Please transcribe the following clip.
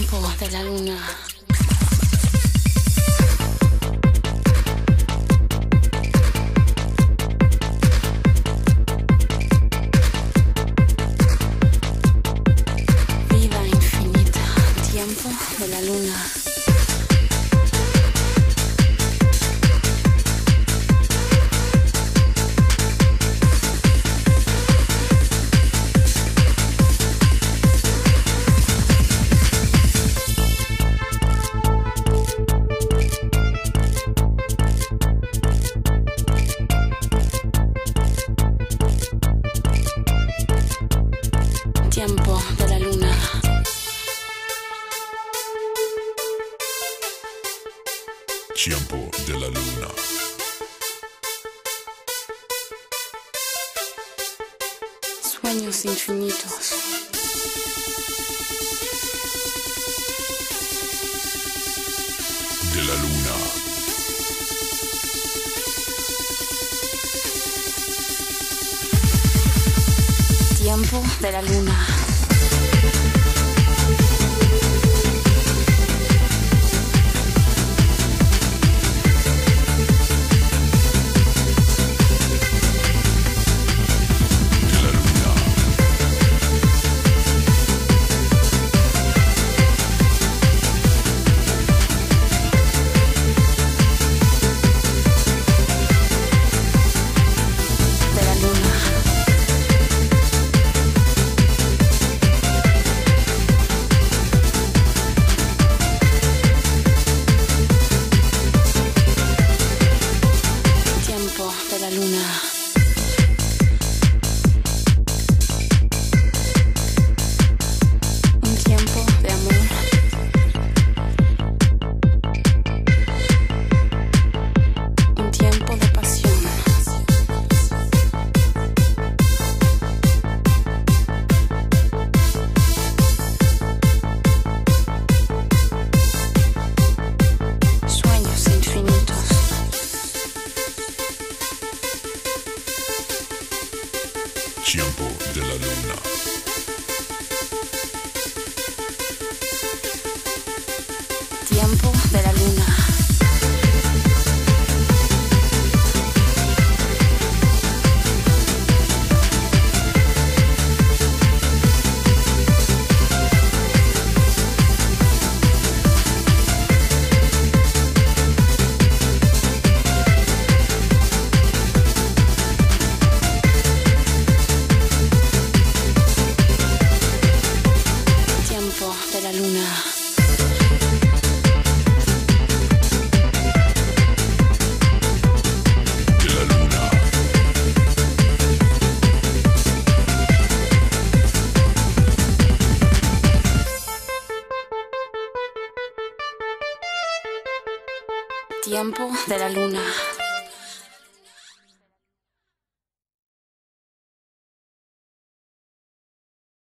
Tiempo de la luna. Vida infinita. Tiempo de la luna. Tiempo de la luna. Tiempo de la luna. Sueños infinitos. De la luna. Tiempo de la luna. De la luna. Un tiempo de amor. Un tiempo de pasión. Sueños infinitos. Tiempo de la luna. Tiempo de la luna. Tiempo de la luna. De la luna. Tiempo de la luna.